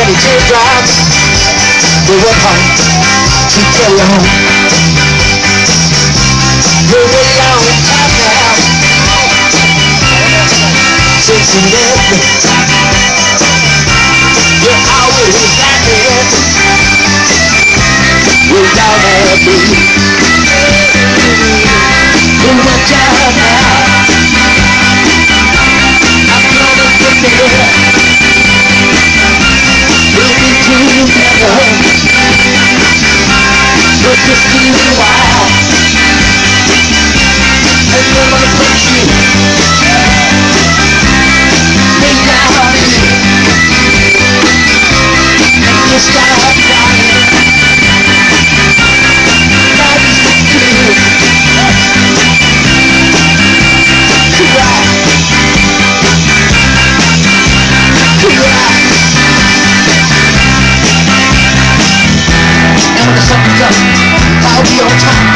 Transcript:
the teardrops, they were home to carry home. You're way on top now, chasing everything. You're always laughing without a beat. But watch out now, I'm gonna get there. We'll be together for just a little while, and then I'm gonna put you way down here, and you start crying. That is the truth. Cry, cry. And when the sun comes up, I'll be on top.